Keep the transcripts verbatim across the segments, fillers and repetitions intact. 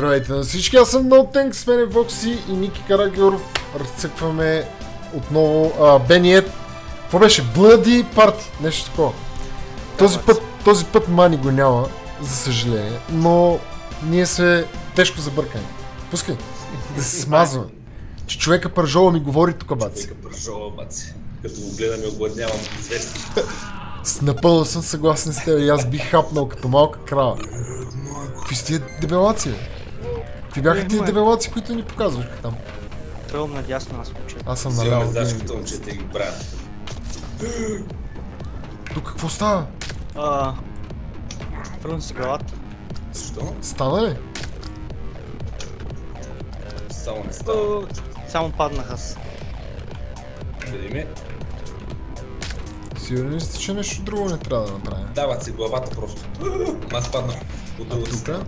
Здравейте на всички, аз съм NoTank, с мен е Вокси и Ники Карагеоров. Разцъкваме отново а, Бениет. Какво беше? Bloody Party, нещо такова. Този път, този път Мани го няма, за съжаление, но ние сме тежко забъркани. Пускай, да се смазваме. Че човека пържола ми говори тук, баци. Човека пържола, баци. Като го гледам и огладнявам зверски. С напълно съм съгласен с теб и аз бих хапнал като малка крава. Какви са тия дебелаци, бе? Какви бяха тия дебелаци, които ни показваха там? Той е надясно на случая. Аз съм Сигурно наляво. знаеш като момчета и ги правят. Тук какво става? Ааа... Върна си главата. Защо? Стана ли? Само не става. Само паднах аз. Види ми. Сигурен ли сте, че нещо друго не трябва да направим? Дават си главата просто. Аз паднах от другата страна.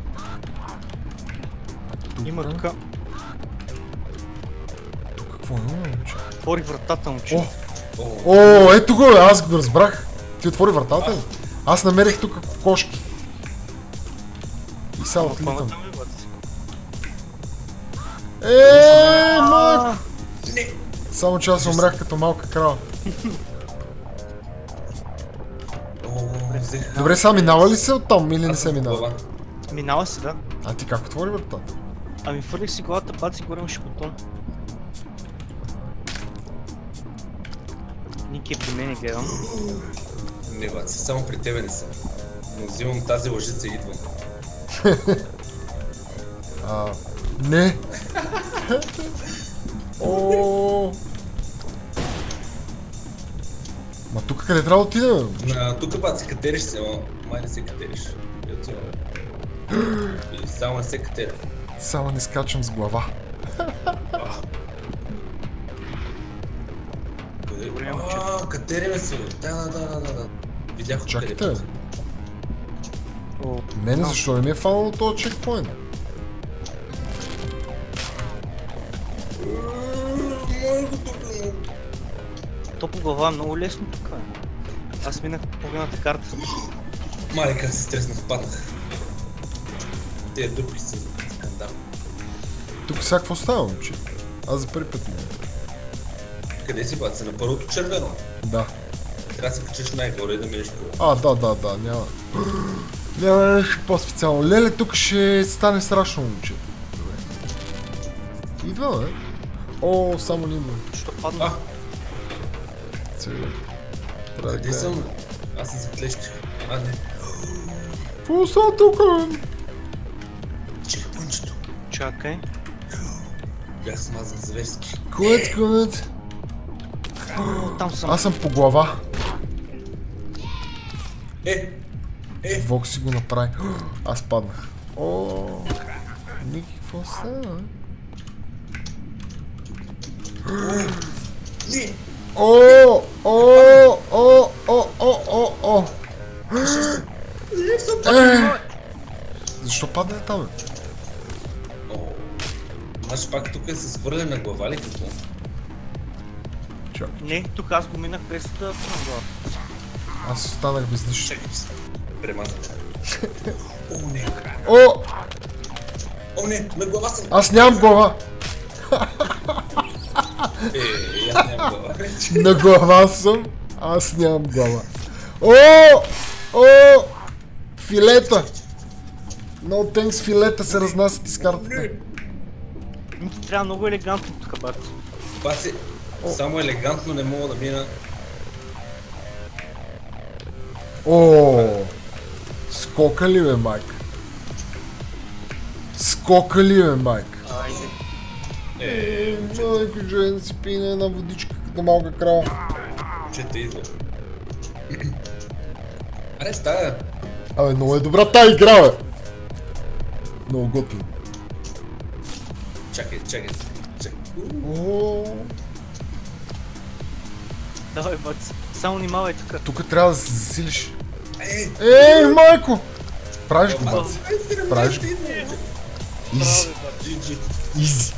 Има тук. Тук какво има, момче? Отвори вратата, момче. О! О, ето го, бе, аз го разбрах. Ти отвори вратата ли? Аз намерих тук кокошки. И сега отлитам. Еее, майко! Само че аз умрях като малка крава. Добре, сега минава ли се оттам или не се минава? Минава си, да. А ти как отвори вратата? Ами фърлих си главата, баци горе имаше бутон. Ники е при мен и гледам. Не, баци, само при тебе не съм. Но взимам тази лъжица и идвам. А, не. О. Ма тук къде трябва да отидем? Тук баци катериш се, ама май не се катериш. И само не се катеря. Само не скачам с глава. Ааа, катериме се, да, да, да, да, да. Видях от Чакайте, къде. Мене защо не ми е фанало този чекпоинт? То по глава е много лесно тук. Аз минах по половината карта. Майка се стреснах, паднах. Те дупки са скандал. Тук сега какво става, момче? Аз за първи път не. Къде си, бат? Се на първото червено? Да. Трябва да се качиш най-горе и да минеш по... А, да, да, да, няма. Няма нещо по-специално. Леле, тук ще стане страшно, момче. Добре. Идва, бе. О, само не идва. Що падна? Къде съм? Аз съм за клещи. А, не. Какво става тук? Чекай пунчето. Чакай. Бях смазан зверски. Кует, кует. Там съм. Аз съм по глава. Е! Е! Вок си го направи. Аз паднах. О, Ники, какво става? Не! О, о, о, о, о, о, о. Защо падна там, бе? Значи пак тук е с хвърлена глава ли какво? Чакай. Не, тук аз го минах през да на глава. Аз останах без нищо. Чакай се. Премазах. О, не! О! О, не! На глава съм! Аз нямам глава! Е, аз нямам глава. На глава съм, аз нямам глава. О! О! Филета! NoTank с филета се разнасят из картата. Ники трябва много елегантно тук, бат. Баци, само елегантно не мога да мина. О! Скока ли, бе, майк? Скока ли, бе, майк? Айде. Е, Майко, че да си пине една водичка като малка крава. Чета идва. Аре, стая. Абе, много е добра тая игра, бе! Много готино. Чакай, чакай, чакай. О! Давай, бат. Само внимавай тук. Тук трябва да се засилиш. Е! Ей, майко! Правиш го, баци. Правиш го. Изи. Джи-джи. Изи.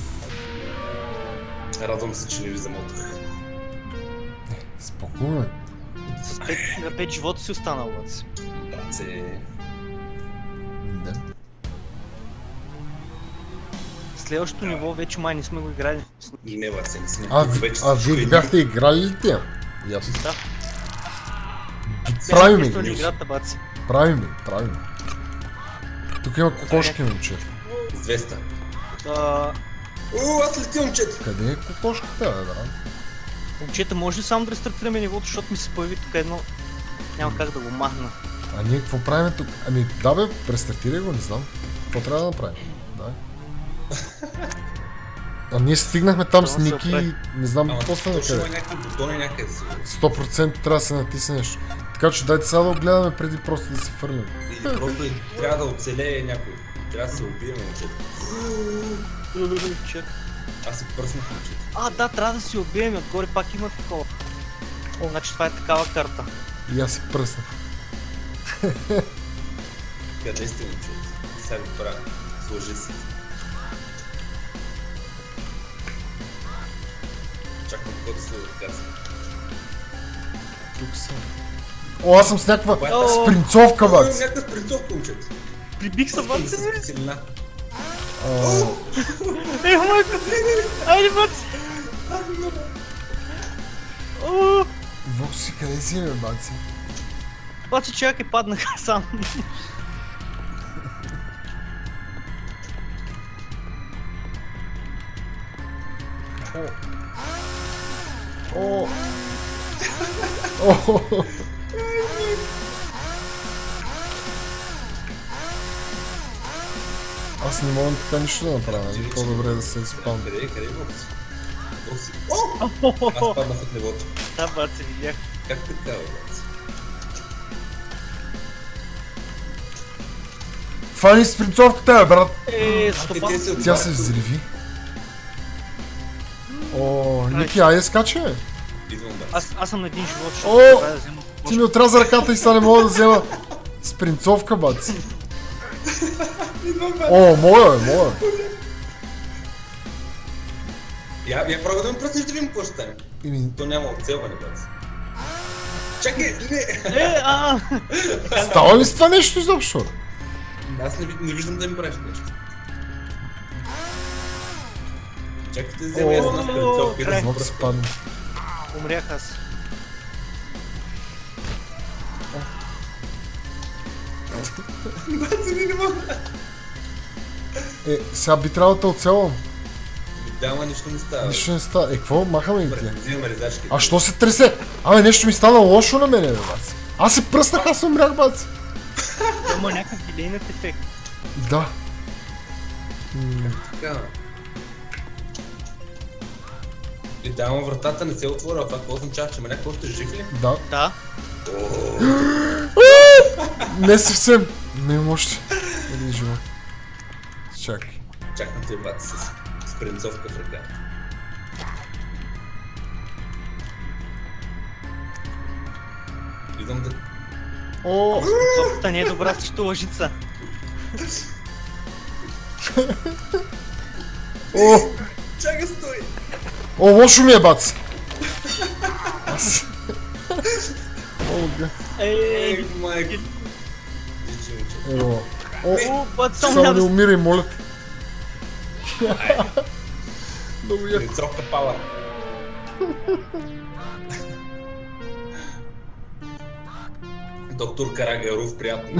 Радвам се, че не ви замотах. Спокойно. С пет, на пет живота си останал, бат. Баци. Да. следващото ниво вече май не сме го играли. Не, баце, не сме. А, Вече а всичко вие е бяхте играли ли тия? Ясно. Да. Правим Естествено ги. играта, баци. Правим ги, правим ги. Тук има кокошки, момче. с двеста. А, О, аз лети, момчета. Къде е кокошката, бе, брат? момчета, може ли само да рестартираме нивото, защото ми се появи тук едно... Няма как да го махна. А ние какво правим тук? Ами да бе, престартирай го, не знам. Какво трябва да направим? Дай. А ние стигнахме там с Трябва да се Ники оправи. и не знам Ама какво стана точно има къде. някакви бутони някъде сигурно. сто процента трябва да се натисне нещо. Така че дайте сега да го гледаме преди просто да се фърлим. Или просто трябва да оцелее някой. Трябва да се убием, момчета. Чак. Аз се пръснах, момчета. А, да, трябва да си убием и отгоре пак има такова. О, значи това е такава карта. И аз се пръснах. Къде сте, момчета? Сега ви правя. Сложи се. Чакам код се отказва. Тук съм. О, аз съм с някаква О, спринцовка, бац. Някаква спринцовка, момчета. Прибих се, Искам да баци. се специалина. А, Ей, майко! Айде, баци! О, Вокси, къде си, бе, баци? баци, чакай, паднаха сам. О! О! Аз не мога така нищо да направя, нали? По-добре е да се изпълня. Къде е, къде е Бокси? Бокси. О! Аз паднах от нивото. Да, баци, видях. Как така, бе, Бокси? Фани спринцовката, бе, брат! Е, защо Те, падна? те се Тя се отварят. взриви. О, Ники, айде скачай, бе! Идвам, бе. Аз, аз съм на един живот, ще О! трябва да взема. Ти ми отряза ръката и сега не мога да взема спринцовка, баци. О, моя, бе, моя. Я, я пробвам да ме пръснеш да видим какво ще стане. Ими, То няма оцелване, бе. Чакай, не! Е, а! става ли с това нещо изобщо? Аз не, ви- не виждам да ми правиш нещо. Чакайте да взема О, една спринцовка и да край. се Мога да пръсна. спадне. Умрях аз. Баци, не мога. Е, сега би трябвало да оцелвам. Да, ама нищо не става. Нищо не става. Е, какво? Махаме ги тия. Взимаме резачки. А що се тресе? Абе, нещо ми стана лошо на мене, бе, баци. Аз се пръснах, аз умрях, баци. Има някакъв дилейнат ефект. Да. М, Така. И да, ама вратата не се отворя, това какво означава, че ме някакво още жив ли? Да. Да. Не съвсем. Не имам още. Един живот. Чакай. Чакам те, бати, с спринцовка в ръка. Идвам да... О, Софта не е добра срещу лъжица. о, Чакай, стой! о, лошо ми е, баци. Аз... О, га. Ей, Ей, майко! Дичи, момче. Ево. О, о, бат, само само няма не да... умирай, моля те. Много яко. Спринцовка пала. Доктор Карагеров, приятно.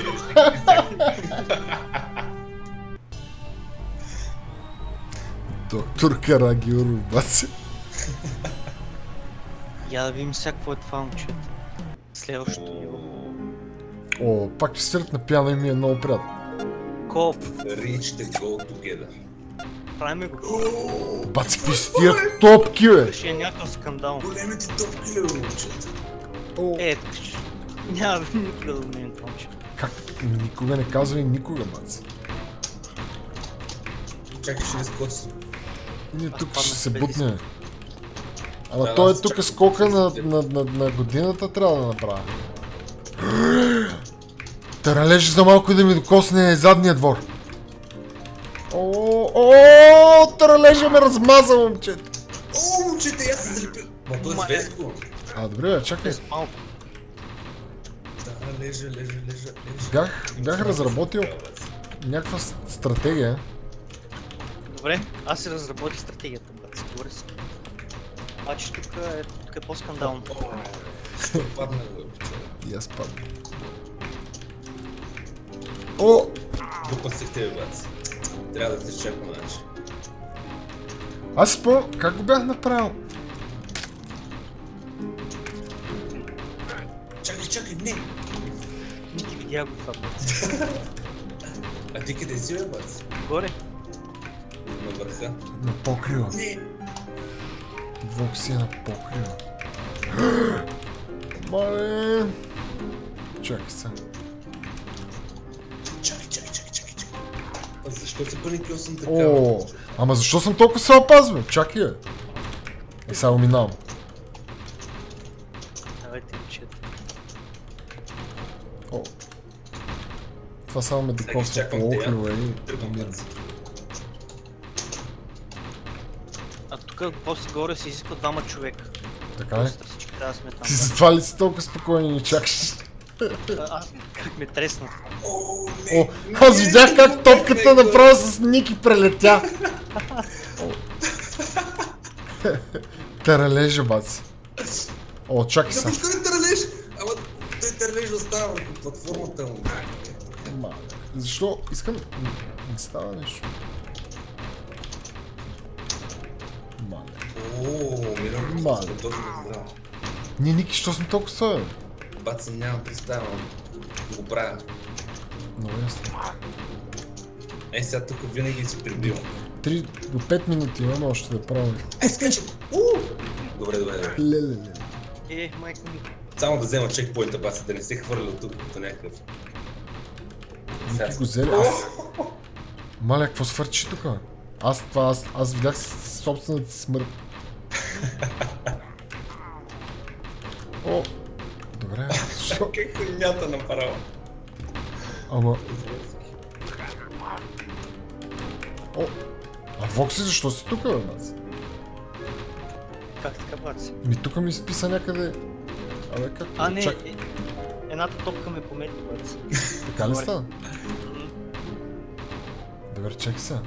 Доктор Карагиоров, баци. Я да видим сега какво е това, момчета. Следващото ниво. О, пак ще свирят на пиано и ми е много приятно. Коп, Reach the go together. правиме го. Баци, какви са тия топки, бе? Ще е някакъв скандал. Големите топки, ле, момчета. О, Е, тъж. Няма да никога да умеем това, момче. как? Никога не казвай никога, баци. Чакай, ще не скочи. Ние Аз тук паднах ще се преди бутне. Ама Да, той е аз тук чакам. скока на, на, на, на годината трябва да направя. Таралежи за малко да ми докосне задния двор. О, о, таралежа ме размаза, момчета. О, момчета, аз се залепя. Ма той е Ма, звездко. А, добре, бе, чакай. Малко. Да, лежа, лежа, лежа, лежа. Бях, бях разработил някаква с- стратегия. Добре, аз си разработих стратегията, брат, сигурен съм. Обаче тук е, тук е по-скандално. Що падна, бе, пича? И аз падна. О! Дупа се в тебе, бац. Трябва да те чакам, значи. Аз си по... Как го бях направил? Чакай, чакай, не! Не ти видя го това, брат. А ти къде си, бе, бац? Горе. На върха. На покрива. Не! Вокси е на покрива. Мале. Чакай сега. Чакай, чакай, чакай, чакай, чакай. А защо се паникил съм така? О, ама защо съм толкова се опазвам? Чакай, бе. Е, сега минавам. Давайте учете. О. Това само ме Сега докосва изчаквам по тея. охлива и... Тръгвам, бац. А тук после горе се изисква двама човека. Така ли? Просто всички трябва да сме там. Ти затова ли си толкова спокойни и ни чакаш? А, аз как ме тресна. О, О, аз видях как топката направо с Ники прелетя. Таралежа, баци. О, чакай сега. Защо не търлеш? Ама той търлеж остава върху платформата му. Мале. Защо? Искам... Не става нещо. Мале. О, мирам. Мале. Точно здраво. Ние, Ники, що сме толкова стоя? Бат съм, нямам представа. Го правя. Много ясно. Е, сега тук винаги си прибивам. три до пет минути имаме още да правим. Е, скачам! Добре, добре, добре. Леле, леле. Е, майко ми. Само да взема чекпоинта, баса, да не се хвърля от тук като някакъв. Ники го взели. Аз... Маля, какво свърчи тук? Аз това, аз, аз видях собствената си смърт. О! Добре, защо? Как мята направо? Ама... О! А Вокси, защо си тук, бе, бац? Как така, баци? Ми тук ми списа някъде... Абе, как? А, не, Чак... е, едната топка ме помети, баци. Така ли става? М, Добре, чакай сега.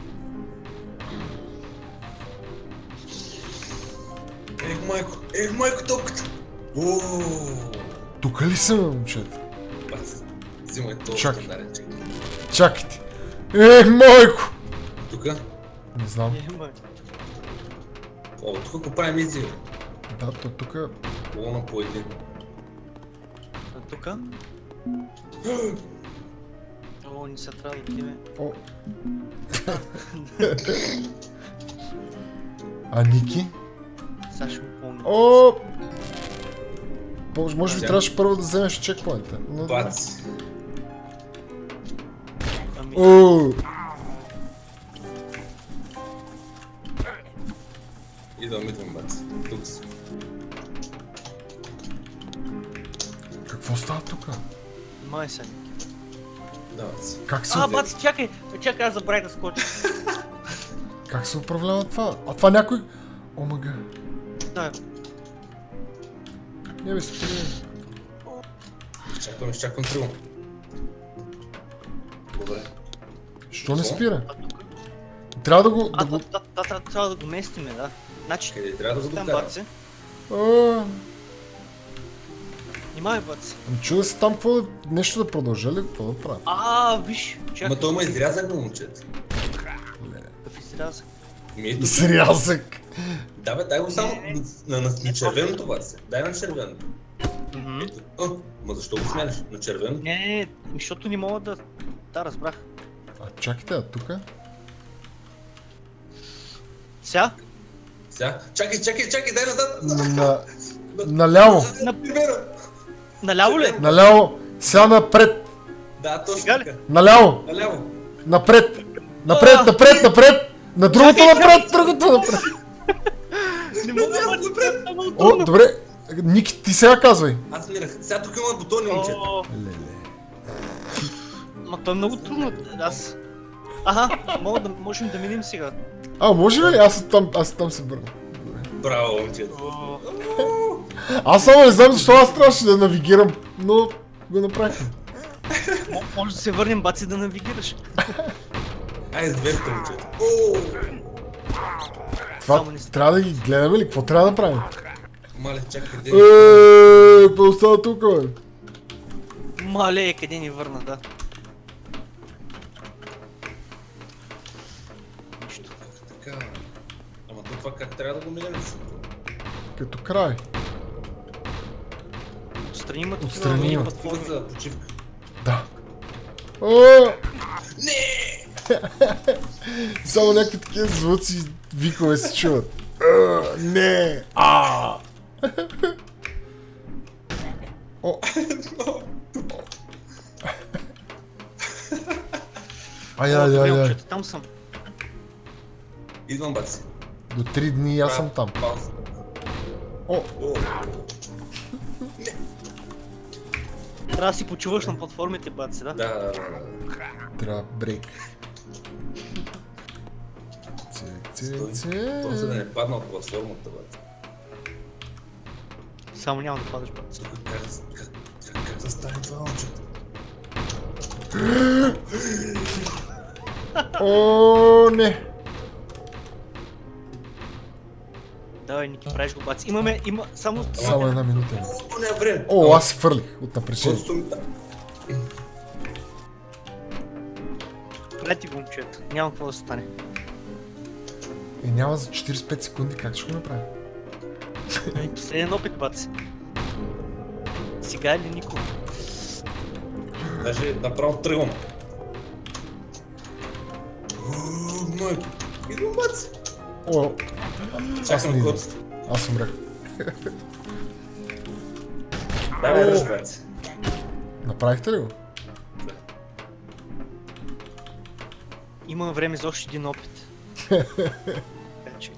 Ех, майко, ех, майко, топката! Ооо! Тук ли са, бе, момчета? Баца, взимай този Чакай. стандарен чек. Чакайте! Ех, майко! Тука? Не знам. е, май. О, тук го правим изи. Да, то тук... Колона по един. А тука? О, не се трябва да отиме. О! А Ники? Сега ще го помня. О! Може, може би Сега. трябваше първо да вземеш чекпоинта. Но... Бац! Ами, О! Идвам, идвам, бац. Тук си. Какво става тук? май са. Да, бац. Как се, А, баци, чакай! Чакай, аз забравих да скоча. как се управлява това? А това някой... О, мага. Да, Не бе, спри. Чакам, изчаквам тръгвам. Добре. Що не Какво? спира? а тук. Трябва да го... А, Да го... да, да, да, трябва- трябва да го местиме, да. Значи, Къде трябва да го там докарам? баци. А, Внимай, баци. ами чуда се там какво да... Нещо да продължа ли? Какво да правя? А, виж, чакай. Ма той ма изрязах го, момчет. Какъв изрязък. Ми ето. Изрязък! Да бе, дай го само на, на, на червеното, баце. Дай на червеното. Мгм. Ето. О, ма защо го сменяш? На червено? Не, не, не, защото не мога да... Да, разбрах. А чакайте, а тука? Сега? Сега. Чакай, чакай, чакай, дай назад. На... Наляво! На- Примерно. Наляво ли? Наляво! Сега напред! Да, точно Сега ли? така. Наляво! Наляво. Напред! Напред, напред, напред! На другото Чакай, напред, другото напред! Не мога да бъде много О, трудно. добре! Ники, ти сега казвай! Аз минах. Сега тук има бутони, момчета. О, Леле. ма то е много трудно. Аз... Аха, мога да, можем да минем сега. А, може ли? Аз там, аз там се върна. Браво, момчета. О, Аз само не знам защо аз трябваше да навигирам, но го направихме. мо- може да се върнем, баци, да навигираш. Ай, с двеста момчета. Ооо! Това Само не става. трябва да ги гледаме ли? Какво трябва да правим? Мале, чакай, къде? Еее, какво остава тук, бе? Мале, къде ни върна, да. Нищо. Така. Ама то това как трябва да го минем? Като край. Отстрани има такива Отстрани мини има. платформи. Платформи за почивка. Да. О! Не! Само някакви такива звуци, викове се чуват. А, не! А! О! Айде, айде, айде. Момчета, там съм. Идвам, баци. До три дни аз съм там. Пауза. О! О! Трябва да си почуваш на платформите, баци, да? Да, да, да, да. Трябва брейк. Цик, цик, Стой. цик. То за да не падна от платформата, баци. Само няма да падаш, баци. Тук как, как, как, как да стане това, момчета? О, не! Давай, Ники, правиш го, баци. Имаме, има, само... Само една минута. О, то няма време. О, аз се фърлих от напрежение. Просто ми... Прети го, момчета. Няма какво да стане. И няма за четиридесет и пет секунди, как ще го направим? Последен опит, баци. Сега или никога? Даже направо тръгвам. О, мой. Идвам, баци. О, аз не Чакам идвам. код. Аз умрях. Давай, О. ръж, баци. Направихте ли го? Има време за още един опит. Така че...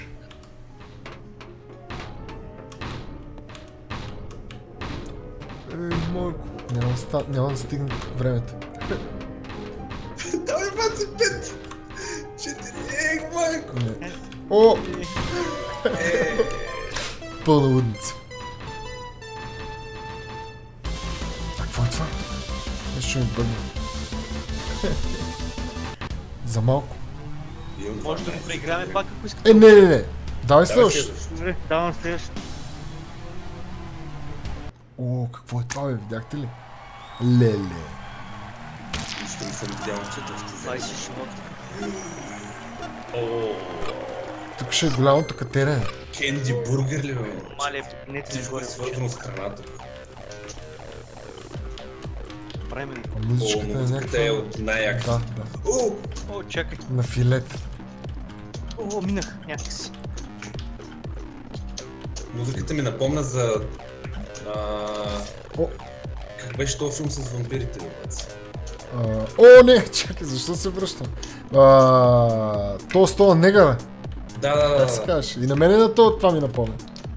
Ей, майко. Няма да, ста... няма да стигне времето. Давай, баци, пет. Четири. Ех, майко. Не. О! Пълна лудница. А какво е това? Нещо ще ми бъдне. За малко. Имам Може да го преиграме пак, ако искате. Е, не, не, не. Давай следващ. Добре, давам следващ. О, какво е това, бе? Видяхте ли? Леле. Нищо не съм видял, че то ще двайсет живота. О, Тук ще е голямото катерене. кенди бургер ли, бе? Мале, не ти Всичко горе, е свързано с храната. време. А О, музичката е музиката е някаква... от най-яките. Да, да. О, О, чакай. На филет. О, минах някакси. музиката ми напомня за... А... О, Как беше този филм с вампирите, бе, баци? а, о, не, чакай, защо се връщам? А, то с това негъра. Да, да, да, Как се да. казваш? И на мене на то, това ми напомня.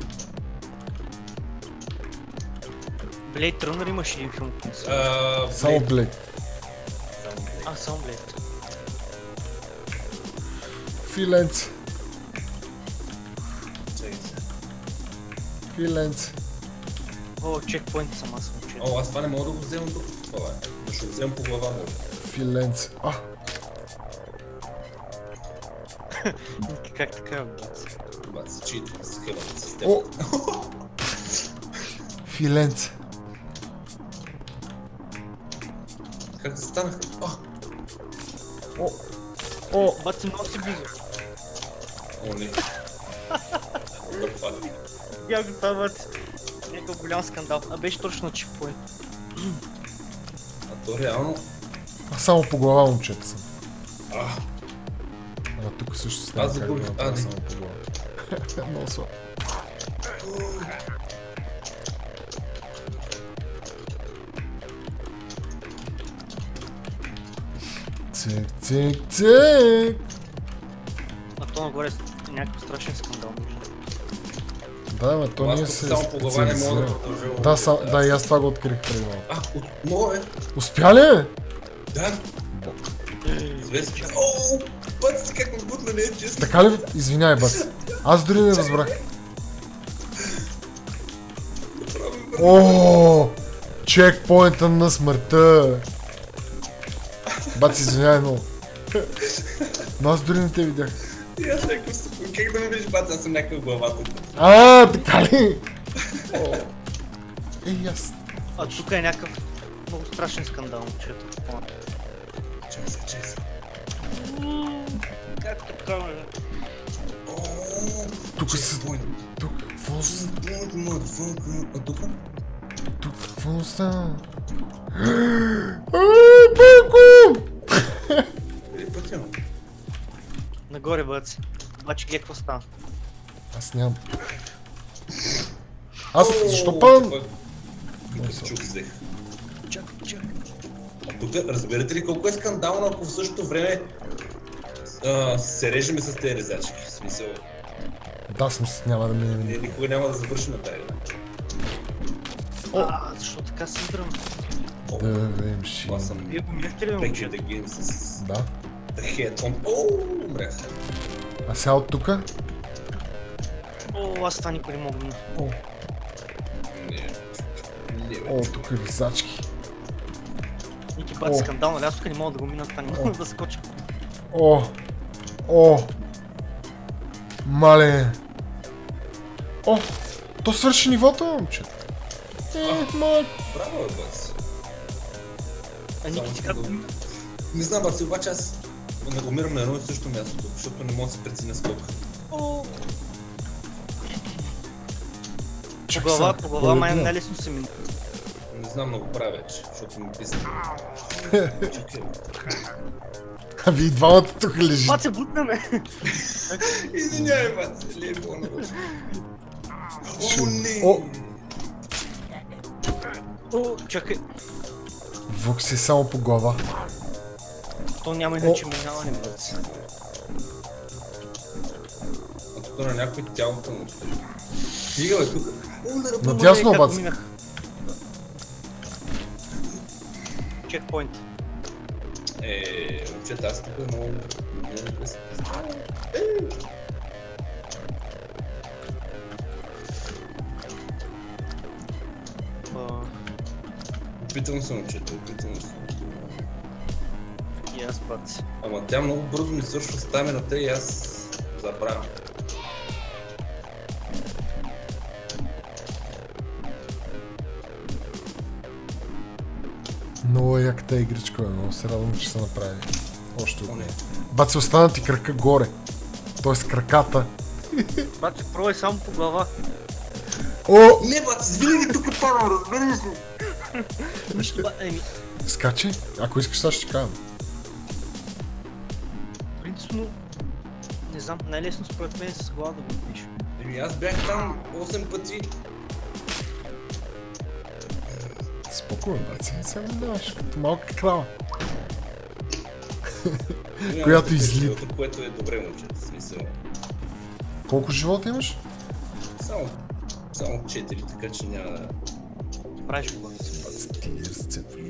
Blade Runner имаш един филм, който се... А, Само Blade. Блейд. А, само Blade. Филенце. Чакай се. Филенце. О, чекпоинт съм аз, момче. О, аз това не мога да го вземам тук. Това е. Да ще го вземам по глава, може. Филенце. А, Ники, как така, баци? Баци, чието с хелата система. о. Филенце. Как да станаха? О, О, о. Баци, много си близо. о, не. Добър факт. Я го това, баци. Някакъв голям скандал. А беше точно на чекпоинт. А то реално... Аз само по глава, момчета съм. А, А тук също става Аз как да загубих. направя А, не. само по глава. Много слабо. Цик, цик, цик. А то нагоре е някакъв страшен скандал. Да, ме, то аз ние тук се само по глава не мога да специализираме. продължавам. Да, са, да, и аз това го открих преди малко. А, от... мога, е. Успя ли, бе? Да. Зверски. О, баци, как ме бутна, не е честно. Така ли? Извиняй, бац. Аз дори не разбрах. О, чекпоинта на смъртта. Бац, извиняй много. Но аз дори не те видях. И аз някакъв спокойно. Как да ме видиш, бат, аз съм някакъв главата. А, така ли? О. Ей, аз... А тук е някакъв много страшен скандал, момчето. Чай се, чай се. Как така, бе? Тук са... Тук, какво са? А тук? Тук, какво става? Ааа, Панко! Е, пътя. Нагоре, бъдци. Обаче гледай какво става. Аз нямам. Аз, защо пан? Какъв чук взех. Чакай, чакай. А тук, разберете ли колко е скандално, ако в същото време а, се режеме с тези резачки? В смисъл, Да, смисъл, няма да минем. ние никога няма да завършим на тази игра. А, защо така се издръм? Да, да, им ще... Това съм Вие го минахте ли, бе, back in момчето? the game с Да. the head on. Ооо, умрях. А сега от тука? О, аз това никой не мога да мина. О, Не, не, бе. о, тук е ризачки. Ники бати О. скандал, нали? Аз тук не мога да го мина, това не мога да скоча. О, о, мале. О, то свърши нивото, момче. Е, май. Браво, бе, бац. А Ники ти как го мина? Не знам, бац, обаче аз не умирам на едно и също място, защото не мога да се преценя скока. О, по Чак глава, са, по глава май половина. най-лесно се мина. Не знам много правя вече, защото ми писа. Чакай. А вие двамата тук лежите. Бат се бутнаме! Извинявай, бац, ли е по-нарочно. О, не! О. О, чакай, Вукс е само по глава. то няма иначе минаване, бъдци. А тук на някой тялото му стои. Стига, бе, тук. О, да ръба. Надясно, Как го бац. минах? Чекпоинт. Е, момчета, аз тук много... много не се представя. А, Опитвам се, момчета, опитвам се. И аз баци. Ама тя много бързо ми свършва стамината и аз забравям. Много е яката игричка, бе. Много се радвам, че са направили. Още О, от не. Бат, се остана ти кръка горе. Тоест краката. Баци, пробвай само по глава. О! Не, бац, винаги тук падам, разбираш ли? Ба- Еми, Скачи. Ако искаш, сега ще ти кажа. принципно, не знам, най-лесно според мен е с глава да го отпиш. Еми, аз бях там осем пъти. Спокойно, бат, сега сега минаваш като малка крава. Няма Която да излита. живота, което е добре, момчета, в смисъл. Колко живота имаш? Само, само четири, така че няма да... Правиш го. Ти разцепваш.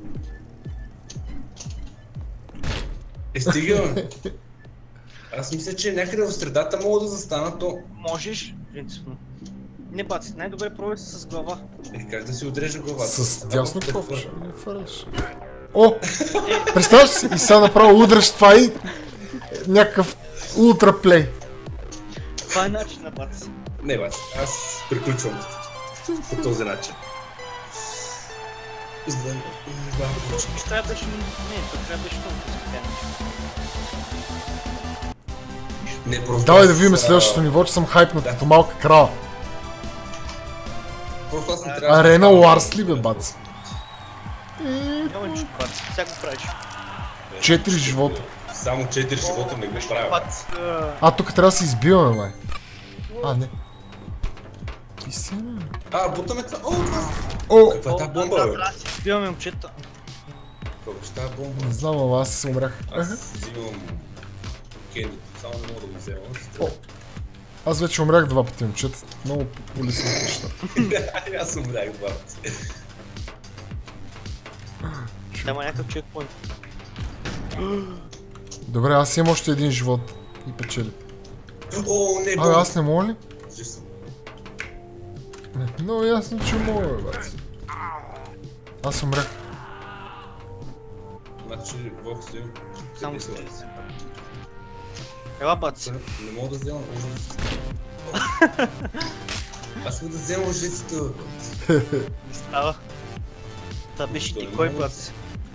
Е, стига, бе. Аз мисля, че някъде в средата мога да застана, то... Можеш, принципно. Не баци, най-добре пробвай се с глава. Е, как да си отрежа главата? С дясно Ако- какво ще не фърляш? О! Представяш си и сега направо удръш това и някакъв ултраплей. Това е начин на баци. Не, бац, аз приключвам по този начин. За да не бавам. Ще трябва да беше... Не, това трябва да беше толкова спокойно. Не, просто Давай да аз, видим а, следващото ниво, че съм хайпнат да. като малка крава. Просто аз не трябва... Арена Ларс ли бе, бац? Няма нищо баци, сега го правиш. Четири живота. Само четири живота не го правя. Баци, а, А, тук трябва да се избиваме, май. А, не. Ти си, бе. А, бутаме това. О, това... О! Каква е тази да, бомба, да, бе? трябва да си сбиваме момчета. Какво ще тази бомба? Не знам, ама аз се умрях. Аз взимам... Кенди, само не мога да го взема. О. Аз вече умрях два пъти, момчета. Много улесни неща. Аз умрях два пъти. Няма някакъв чекпоинт. Добре, аз имам още един живот. И печели. О, не, А, бомба. аз не мога ли? Жив съм. Не, много ясно, че мога, бе, бац. Аз умрях. Значи, Вокс, Само Къде се си? Ела, баци. Не мога да взема лъжицата. Аз искам да взема лъжицата. Не става. Та беше Той ти не кой, може. баци?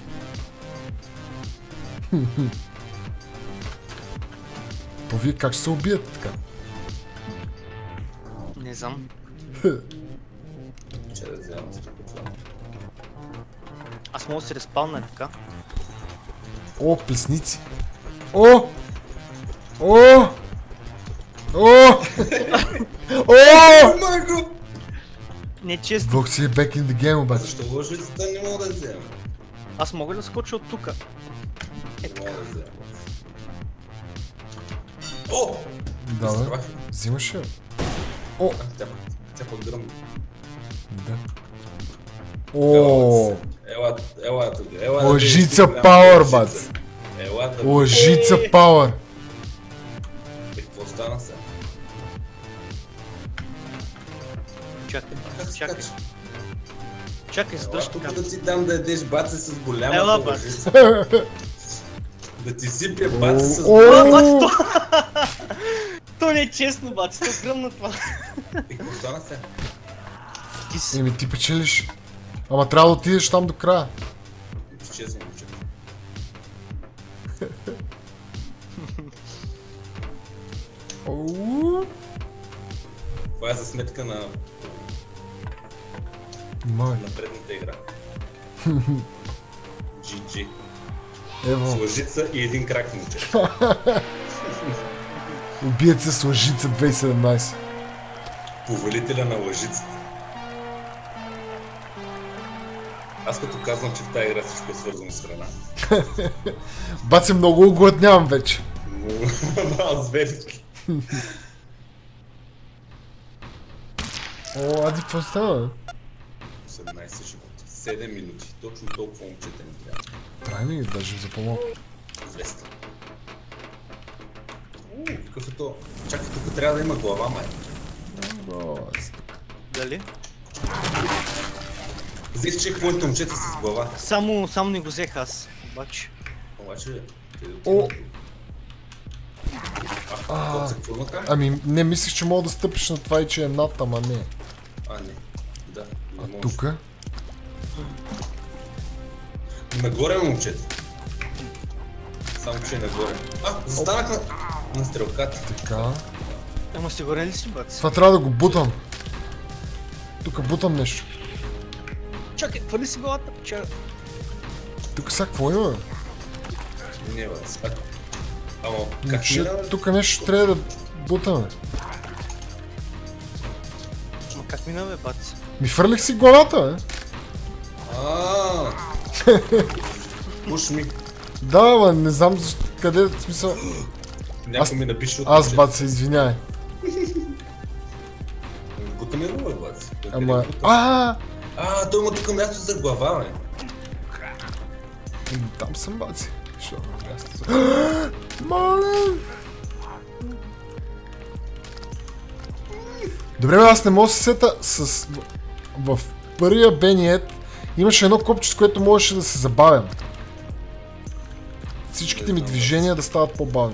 То вие как ще се убият така? Не знам. Че да взема тук това. Аз мога да се респална така. О, плесници. О! О! О! О! Майко! Не често. Вокси е back in the game обаче. Защо лъжицата не мога да взема? Аз мога да скоча от тука. Не мога да взема. О! Да, бе. Изтрах. Взимаш я. О! А, Тя, тя пък гръмна. Да. О! Ела, ела тук. Ела да Лъжица видиш пауър, лъжица. бац. Ела да... Лъжица пауър. Е, какво стана сега? Чакай, Как баци, чакай. скача? Чакай, Ела задръж тук така. да ти дам да ядеш баца с Ела, голямата бац. лъжица. Да ти сипя баца с... О! А, баци, то... То не е честно, баци, то гръмна това. И какво стана сега? Ти си... Еми ти печелиш. Ама трябва да отидеш там до края. Изчезвам, момчета. Оу. Това е за сметка на, Май. на предната игра. джи джи. С Ево. лъжица и един крак, момчета. Убият се с лъжица две хиляди и седемнайсет. Повелителя на лъжицата. Аз като казвам, че в тази игра всичко е свързано с храна. Баци, много огладнявам вече. Аз зверски. О, ади, какво става? осемнайсет живота. седем минути. Точно толкова момчета ни трябва. Трай ми, даже за помолка. двеста. Уу, какъв е то? Чакай, тук трябва да има глава, май. Дали? Взех чекпоинт момчета с глава. Само, само не го взех аз. Обаче. Обаче... къде О! отива? А, какво се какво направи? Ами, не мислих, че мога да стъпиш на това и че е над, ама не. А, не. Да, не А можеш. тука? Нагоре, момчета. Само, че е нагоре. А, застанах на... на стрелката. Така. Ама сигурен ли си, баци? Това трябва да го бутам. Тук бутам нещо. Чакай, хвърли си главата, че... Тук сега какво има? Не, бе, сега. Ама, как Момче, мина? тук нещо трябва да бутаме. Ма как мина, бе, баци? Ми фърлих си главата, бе. Ааа. Пуш ми. Да, ама не знам защо, къде, в смисъл... Някой ми напише от... Аз, бат, се извиняй. Бута ми рува, бат. Ама... А, А, той има тук място за глава, бе. там съм, баци. Що има място за... Мале! Добре, бе, аз не мога да се сета с... В първия Бениет имаше едно копче, с което можеше да се забавям. Всичките ми движения да стават по-бавни.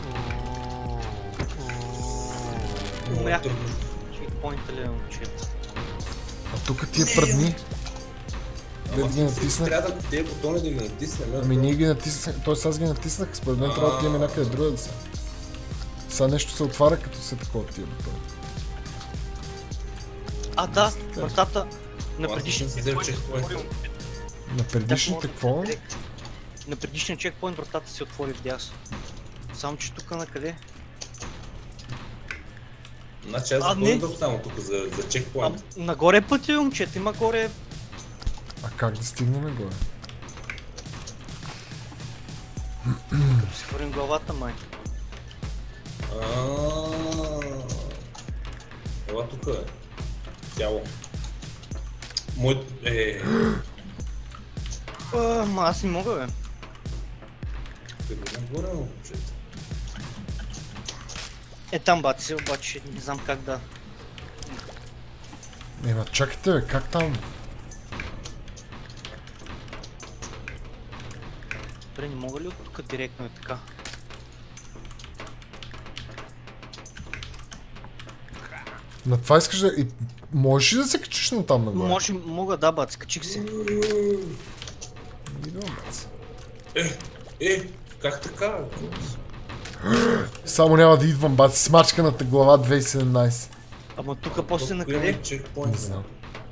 Умрях. Трудно. Чекпоинта ли е, момчета? А тук тия прадни. Де Ама ги си- натисна? Трябва да тези бутони да ги натиснем. Ами ние ги натиснах, т.е. аз ги натиснах, според мен трябва да отидем някъде друга да са. Сега нещо се отваря, като се такова тия бутони. А, да, вратата на Аз предишния съм си взел чекпоинт се чекпоинт. отвори, момчета. На предишните какво? На предишния чекпоинт вратата се отвори вдясно. Само че тук на къде? Значи аз А, не. запомням само тук за, за А, чекпоинт. нагоре е пътя, момчета, има горе. А как да стигнем горе? Като си хвърлим главата, май. Аааа. Ела тук е. Тяло. Мой... Е... А, ма аз не мога, бе. Къде нагоре, момчета? Е, там баци, обаче не знам как да... Ема чакайте бе, как там? Добре, не мога ли от тук директно е така? На това искаш да... И... Можеш ли да се качиш на там нагоре? Може, мога да, бац, качих се. Идвам, бац. Е, е, как така? Само няма да идвам, бац, смачканата глава две хиляди и седемнайсет. Ама тук после на Тук има къде? чекпоинт. Не знам.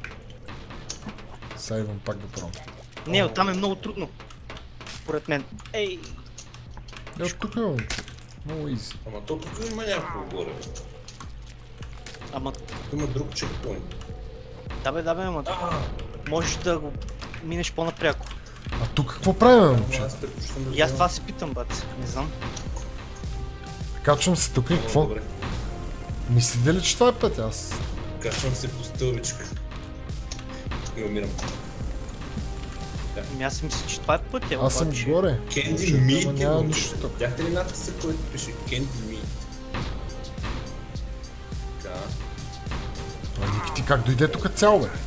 Сега идвам пак да пробвам. Не, оттам е много трудно. Според мен. Ей! Я тук е, момче. Много изи. Ама то тук има някакво горе. Ама, Тук има друг чекпоинт. да бе, да бе, ама А, можеш да го минеш по-напряко. А тук какво правим, момче? аз предпочитам да И аз взема. това се питам, бац, не знам. Качвам се тук и Много какво? добре. Мислите ли, че това е път аз? Качвам се по стълбичка. И умирам. Ами аз мисля, че това е пътя, Аз съм обаче. горе. Candy Момче, ама Meat няма има. нищо тук. Бяхте ли надписа, който пише Candy Meat? Така. А Ники, ти как дойде тук цял, бе?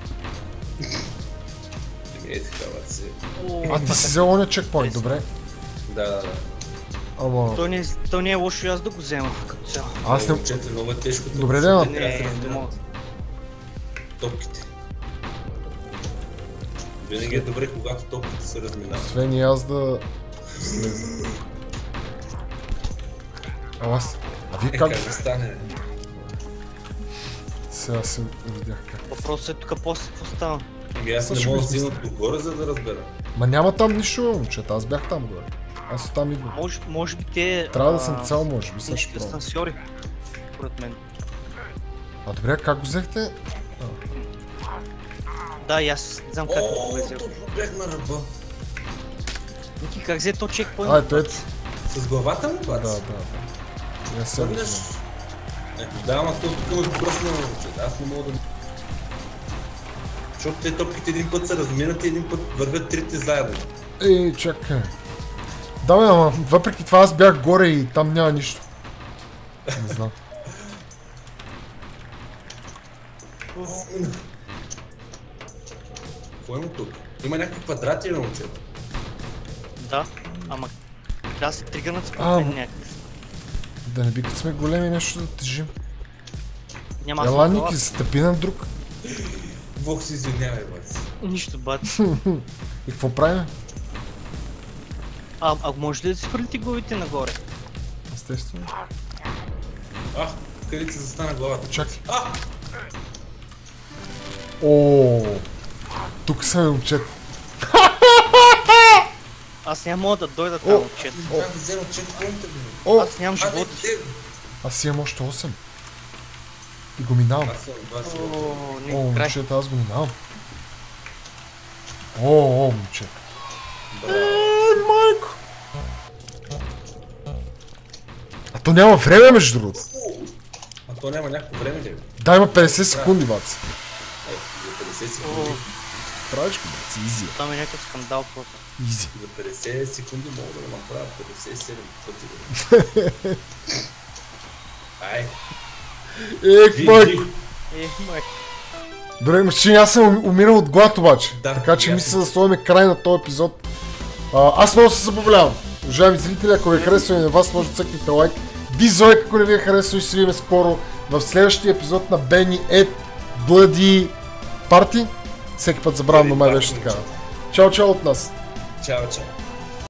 Не ми е така, бат се. О, А ти си взел оня чекпоинт, добре. Да, да, да. Ама... То не, то не е лошо и аз да го взема като цяло. Аз не... Момчета, много е тежко. тук. Добре, да, Трябва да се Не, не разбират мога. топките. Винаги е добре, когато топките се разминават. Освен и аз да... слеза. А аз... А вие Е, как... как да стане? бе? Сега се видях как. Въпросът е тук после какво става. Ами аз Сега не ще мога да го измисля. стигна догоре, за да разбера. Ма няма там нищо, бе, момчета, аз бях там горе. Аз оттам идвам. Може, може би те... Трябва да а, съм цял, може би, сега ще някакви пробвам. асансьори, според мен. А добре, как го взехте? Да, и аз не знам как го О, влезе. точно бях на ръба. Ники, как взе то чекпоинт? А, ето ето. С главата му, Да, бац? да, да. Я сега го Помняш? знам. Е, да, ама то тук ме пръсна на момчета. Аз не мога да... Защото те топките един път се разминат и един път вървят трите заедно. Ей, чакай. Да, бе, ама въпреки това аз бях горе и там няма нищо. Не знам. Какво има тук? Има някакви квадрати на момчета. Да, ама трябва да се тригърнат според А, мен м- някакви. Да не би като сме големи нещо да тежим. Няма аз Ела, съм Ники, стъпи на друг. Бог се извинявай, бац. Нищо, бат. И какво правим? А, а може ли да си хвърлите главите нагоре? Естествено. А, къде ти се застана главата? Чакай. А! О, тук са момчета. Аз няма мога да дойда там, О! отчет. Трябва да взема чекпоинта, бе. О, Аз нямам А, не, живот. те. аз имам още осем. И го минавам. Аз съм два живота. О, О, не, край. момчета, аз го минавам. О, о, момче. Е, майко. А то няма време, между другото. А то няма някакво време ли? бе? Да, има петдесет секунди, бац. Е, за петдесет О, секунди. Правиш го, бац, изи. там е някакъв скандал просто. Изи. За петдесет секунди мога да го направя петдесет и седем пъти. бе. Ай, Е, жи, майко. жи. Е, май. Добре, мъче, аз съм умирал от глад обаче. Да, така че и аз мисля съм. да сложим край на този епизод. А, аз много се забавлявам. Уважаеми зрители, ако ви е харесало и на вас, може да цъкнете лайк. Дизлайк, ако не ви е харесало, и се видим скоро в следващия епизод на Benny Ed Bloody Party. Всеки път забравям, но май беше така. Чао, чао от нас. Чао, чао.